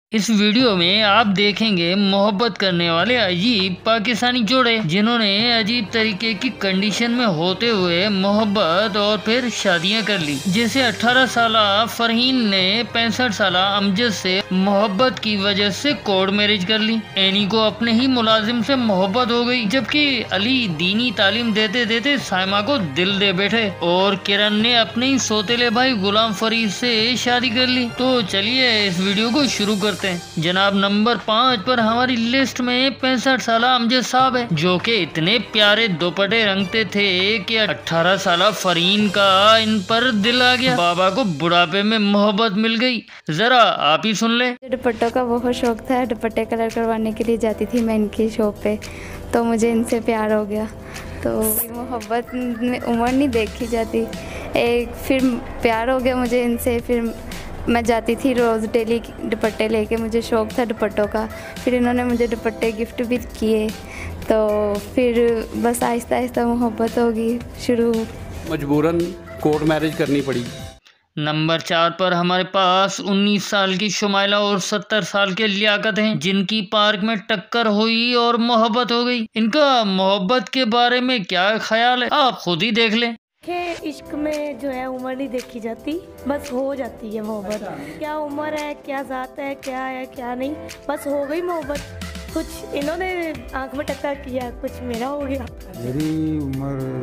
इस वीडियो में आप देखेंगे मोहब्बत करने वाले अजीब पाकिस्तानी जोड़े जिन्होंने अजीब तरीके की कंडीशन में होते हुए मोहब्बत और फिर शादियां कर ली। जैसे 18 साला फरहीन ने 65 साला अमजद से मोहब्बत की वजह से कोर्ट मैरिज कर ली। एनी को अपने ही मुलाजिम से मोहब्बत हो गई, जबकि अली दीनी तालीम देते देते साइमा को दिल दे बैठे और किरण ने अपने ही सोतेले भाई गुलाम फरीद से शादी कर ली। तो चलिए इस वीडियो को शुरू करते हैं। जनाब नंबर 5 पर हमारी लिस्ट में 65 साला अमजद साहब है, जो कि इतने प्यारे दुपट्टे रंगते थे कि 18 साला फरहीन का इन पर दिल आ गया। बाबा को बुढ़ापे में मोहब्बत मिल गई। जरा आप ही सुन ले। दुपट्टों का बहुत शौक था, दुपट्टे कलर करवाने के लिए जाती थी मैं इनकी शॉप पे, तो मुझे इनसे प्यार हो गया। तो मोहब्बत में उम्र नहीं देखी जाती, एक फिर प्यार हो गया मुझे इनसे। फिर मैं जाती थी रोज़ डेली दुपट्टे लेके, मुझे शौक़ था दुपट्टों का। फिर इन्होंने मुझे दुपट्टे गिफ्ट भी किए, तो फिर बस आहिस्ता आहिस्ता मोहब्बत होगी शुरू। मजबूरन कोर्ट मैरिज करनी पड़ी। नंबर 4 पर हमारे पास 19 साल की शुमाइला और 70 साल के लियाकत हैं, जिनकी पार्क में टक्कर हुई और मोहब्बत हो गई। इनका मोहब्बत के बारे में क्या ख्याल है, आप खुद ही देख लें। इश्क में जो है उम्र नहीं देखी जाती, बस हो जाती है मोहब्बत। क्या उम्र है, क्या ज़ात है, क्या है क्या नहीं, बस हो गई मोहब्बत। कुछ इन्होंने आंख में टक्कर किया, कुछ मेरा हो गया। मेरी उम्र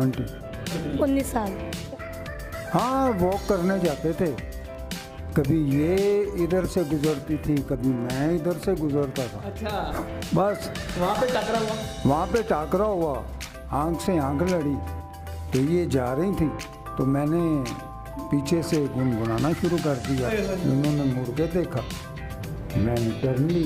19 साल। हाँ, वॉक करने जाते थे, कभी ये इधर से गुजरती थी, कभी मैं इधर से गुजरता था। अच्छा, बस वहाँ पे टकरा हुआ। वहाँ पे टाकरा हुआ, आंख से आंख लड़ी, तो ये जा रही थी तो मैंने पीछे से गुनगुनाना शुरू कर दिया। उन्होंने मुड़ के देखा, मैंने टर्न ली,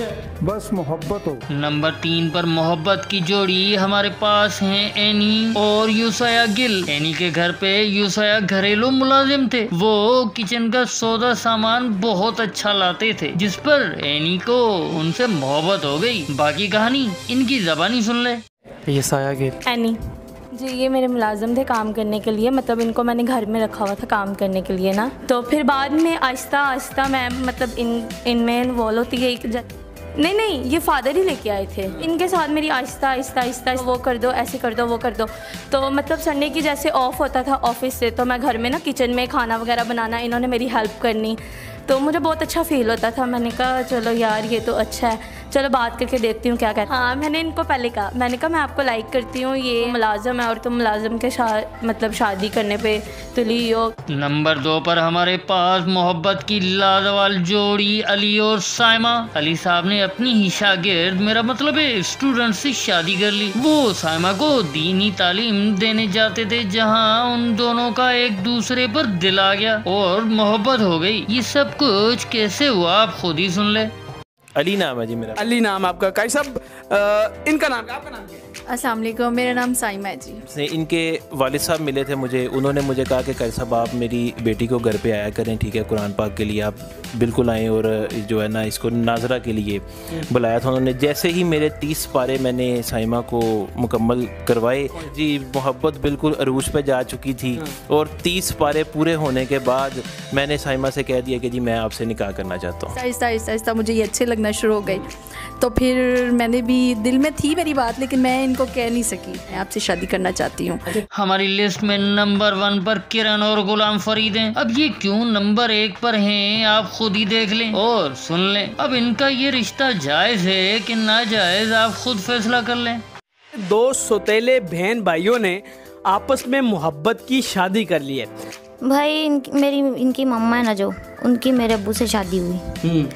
बस मोहब्बत हो। नंबर 3 पर मोहब्बत की जोड़ी हमारे पास हैं एनी और यूसया गिल। एनी के घर पे यूसया घरेलू मुलाजिम थे। वो किचन का सौदा सामान बहुत अच्छा लाते थे, जिस पर एनी को उनसे मोहब्बत हो गई। बाकी कहानी इनकी ज़बानी सुन ले। यूसया गिल। एनी जी, ये मेरे मुलाजिम थे काम करने के लिए, मतलब इनको मैंने घर में रखा हुआ था काम करने के लिए ना। तो फिर बाद में आहिस्ता आहिस्ता मैं मतलब इनमें इन्वॉल्व होती गई। नहीं, ये फादर ही लेके आए थे। इनके साथ मेरी आहिस्ता आहिस्ता वो कर दो, ऐसे कर दो, वो कर दो। तो मतलब संडे की जैसे ऑफ होता था ऑफिस से, तो मैं घर में ना किचन में खाना वगैरह बनाना, इन्होंने मेरी हेल्प करनी, तो मुझे बहुत अच्छा फील होता था। मैंने कहा चलो यार ये तो अच्छा है, चलो बात करके देखती हूँ क्या कहते हैं। हाँ, मैंने इनको पहले कहा, मैंने कहा मैं आपको लाइक करती हूँ, ये मुलाजिम है और तुम मुलाजिम के मतलब शादी करने पे तुली हो। नंबर 2 पर हमारे पास मोहब्बत की लाजवाब जोड़ी अली और साइमा। अली साहब ने अपनी ही शागिर्द, मेरा मतलब है स्टूडेंट से शादी कर ली। वो साइमा को दीनी तालीम देने जाते थे, जहाँ उन दोनों का एक दूसरे पर दिल आ गया और मोहब्बत हो गई। ये सब कुछ कैसे हुआ, आप खुद ही सुन ले। अली नाम है जी मेरा। अली नाम आपका? काई साहब, इनका नाम क्या, आपका नाम क्या है? अस्सलाम वालेकुम, मेरा नाम साइमा है जी। इनके वालिद साहब मिले थे मुझे, उन्होंने मुझे कहा कि काई साहब आप मेरी बेटी को घर पे आया करें, ठीक है, कुरान पाक के लिए आप बिल्कुल आएँ, और जो है ना इसको नाजरा के लिए बुलाया था उन्होंने। जैसे ही मेरे 30 पारे मैंने साइमा को मुकम्मल करवाए जी, मोहब्बत बिल्कुल अरूज पे जा चुकी थी। और 30 पारे पूरे होने के बाद मैंने साइमा से कह दिया कि जी मैं आपसे निकाह करना चाहता हूँ। आहिस्ता मुझे ये अच्छे लगना शुरू हो गई, तो फिर मैंने भी दिल में थी मेरी बात, लेकिन मैं इनको कह नहीं सकी, मैं आपसे शादी करना चाहती हूँ। हमारी लिस्ट में नंबर 1 पर किरण और गुलाम फरीद हैं। अब ये क्यों नंबर 1 पर हैं, आप खुद ही देख लें और सुन लें। अब इनका ये रिश्ता जायज है कि नाजायज, आप खुद फैसला कर लें। दो सौतेले बहन भाइयों ने आपस में मोहब्बत की शादी कर ली है। भाई इनकी मम्मा है ना, जो उनकी मेरे अब्बू से शादी हुई,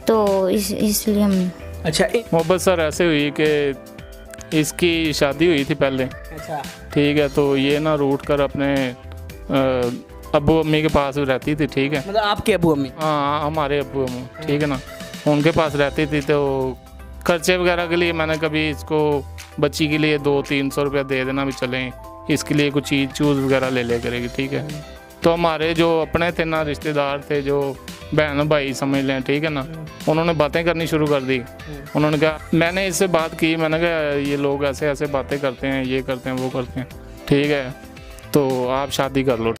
तो इसलिए हम। अच्छा, मोहब्बत सर ऐसे हुई कि इसकी शादी हुई थी पहले। अच्छा, ठीक है, तो ये ना रूट कर अपने अब्बू अम्मी के पास रहती थी, ठीक है, मतलब आपके अब्बू अम्मी? हाँ, हमारे अब्बू अम्मी, ठीक है ना, उनके पास रहती थी। तो खर्चे वगैरह के लिए मैंने कभी इसको बच्ची के लिए 200-300 रुपया दे देना भी चलें, इसके लिए कुछ चीज़ चूज़ वगैरह ले करेगी, ठीक है। तो हमारे जो अपने थे ना, रिश्तेदार थे, जो बहन भाई समझ लें, ठीक है ना, उन्होंने बातें करनी शुरू कर दी। उन्होंने कहा, मैंने इससे बात की, मैंने कहा ये लोग ऐसे ऐसे बातें करते हैं, ये करते हैं, वो करते हैं, ठीक है, तो आप शादी कर लो।